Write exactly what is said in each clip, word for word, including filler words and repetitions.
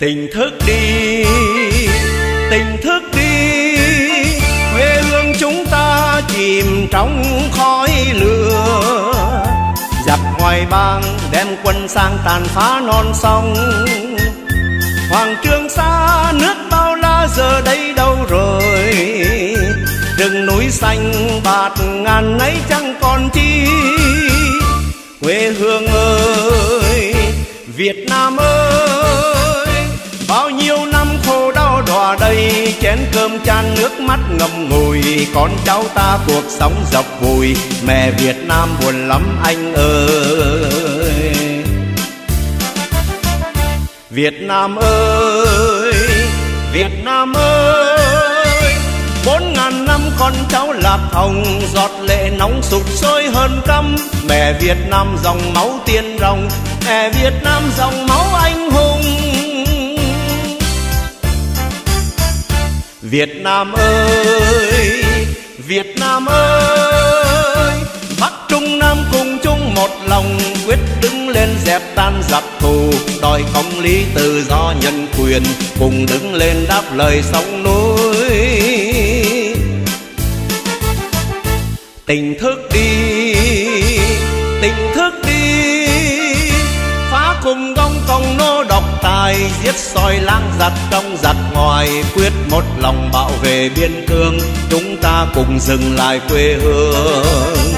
Tỉnh thức đi, tỉnh thức đi, quê hương chúng ta chìm trong khói lửa. Giặc ngoài bang đem quân sang tàn phá non sông, Hoàng Trường Sa nước bao la giờ đây đâu rồi? Rừng núi xanh bạt ngàn ấy chẳng còn chi. Quê hương ơi, Việt Nam ơi, bao nhiêu năm khổ đau đọa đầy, chén cơm chan nước mắt ngậm ngùi, con cháu ta cuộc sống dọc vùi. Mẹ Việt Nam buồn lắm anh ơi. Việt Nam ơi, Việt Nam ơi, bốn ngàn năm con cháu lạc hồng, giọt lệ nóng sục sôi hơn căm. Mẹ Việt Nam dòng máu tiên rồng, mẹ Việt Nam dòng máu anh hùng. Việt Nam ơi, Việt Nam ơi, Bắc Trung Nam cùng chung một lòng, quyết đứng lên dẹp tan giặc thù, đòi công lý tự do nhân quyền, cùng đứng lên đáp lời sông núi. Tỉnh thức đi, tỉnh thức đi, phá cùng gông công nô độc tài, giết soi lang giặc trong giặc ngoài, quyết một lòng bảo vệ biên cương, chúng ta cùng dừng lại quê hương.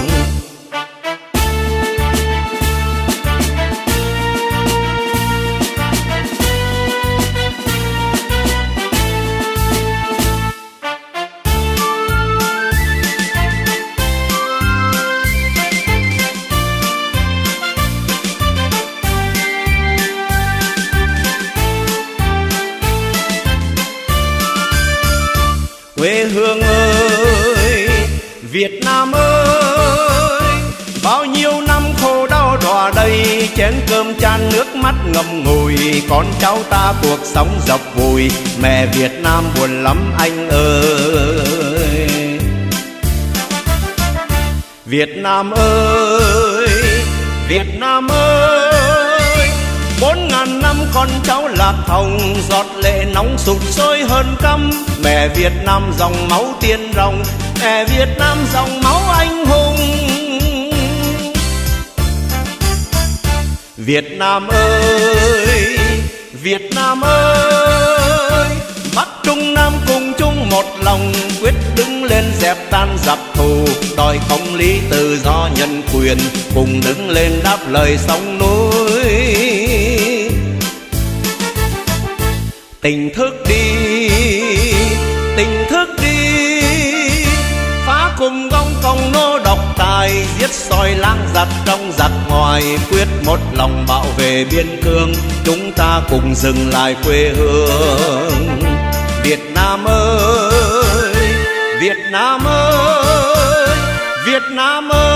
Quê hương ơi, Việt Nam ơi, bao nhiêu năm khổ đau đọa đầy, chén cơm chan nước mắt ngậm ngùi, con cháu ta cuộc sống dọc vùi. Mẹ Việt Nam buồn lắm anh ơi. Việt Nam ơi, Việt Nam ơi, bốn ngàn năm con cháu lạc hồng, giọt lệ nóng sục sôi hơn căm. Mẹ Việt Nam dòng máu tiên rồng, mẹ Việt Nam dòng máu anh hùng. Việt Nam ơi, Việt Nam ơi, Bắc Trung Nam cùng chung một lòng, quyết đứng lên dẹp tan giặc thù, đòi công lý tự do nhân quyền, cùng đứng lên đáp lời sông núi. Tỉnh thức đi, tỉnh thức đi, phá cùng gông công nô độc tài, giết soi lang giặc trong giặc ngoài, quyết một lòng bảo vệ biên cương, chúng ta cùng dừng lại quê hương. Việt Nam ơi, Việt Nam ơi, Việt Nam ơi.